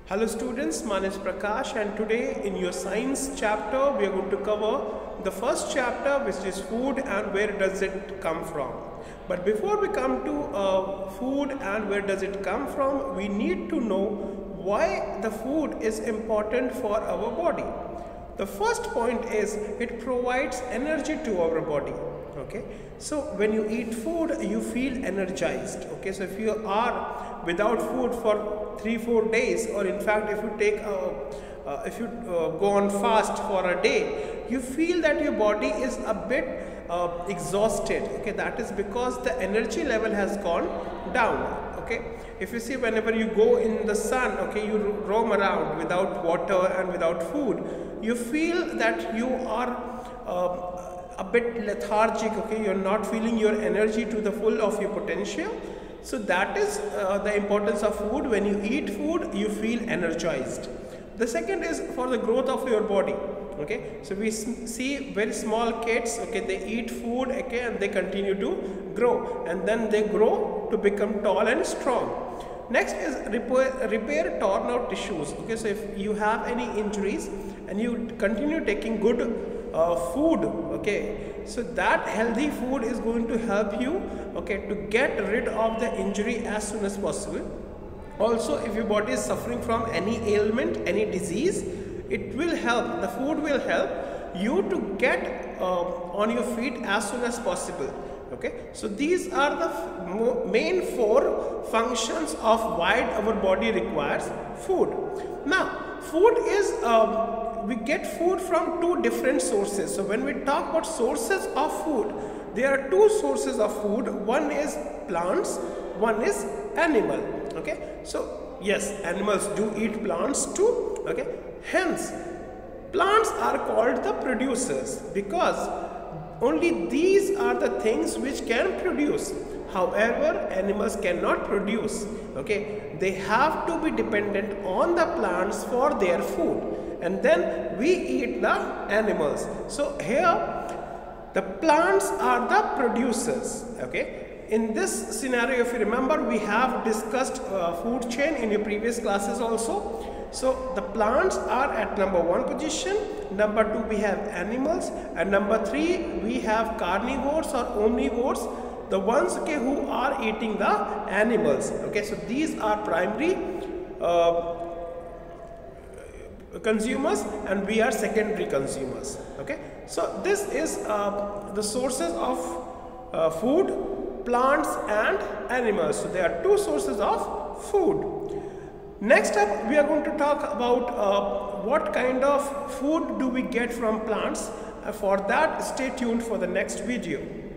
Hello students, my name is Prakash and today in your science chapter we are going to cover the first chapter, which is food and where does it come from. But before we come to food and where does it come from, we need to know why the food is important for our body. The first point is it provides energy to our body. Okay, so when you eat food you feel energized. Okay, so if you are without food for 3-4 days, or in fact if you take go on fast for a day, you feel that your body is a bit exhausted. Okay, that is because the energy level has gone down. Okay, if you see, whenever you go in the sun, okay, you roam around without water and without food, you feel that you are a bit lethargic. Okay, you're not feeling your energy to the full of your potential. So that is the importance of food. When you eat food you feel energized. The second is for the growth of your body. Okay, so we see very small kids, okay, they eat food, okay, and they continue to grow, and then they grow to become tall and strong. Next is repair torn out tissues. Okay, so if you have any injuries and you continue taking good food, okay, so that healthy food is going to help you, okay, to get rid of the injury as soon as possible. Also, if your body is suffering from any ailment, any disease, it will help, the food will help you to get on your feet as soon as possible. Okay, so these are the main 4 functions of why our body requires food. Now, food is we get food from 2 different sources. So when we talk about sources of food, there are 2 sources of food. One is plants, one is animal. Okay, so yes, animals do eat plants too. Okay, hence plants are called the producers, because only these are the things which can produce. However, animals cannot produce. Okay, they have to be dependent on the plants for their food, and then we eat the animals. So here the plants are the producers. Okay, in this scenario, if you remember, we have discussed food chain in your previous classes also. So the plants are at number 1 position, number 2 we have animals, and number 3 we have carnivores or omnivores, the ones, okay, who are eating the animals. Okay, so these are primary consumers and we are secondary consumers. Okay, so this is the sources of food, plants and animals. So there are 2 sources of food. Next up, we are going to talk about what kind of food do we get from plants. For that, stay tuned for the next video.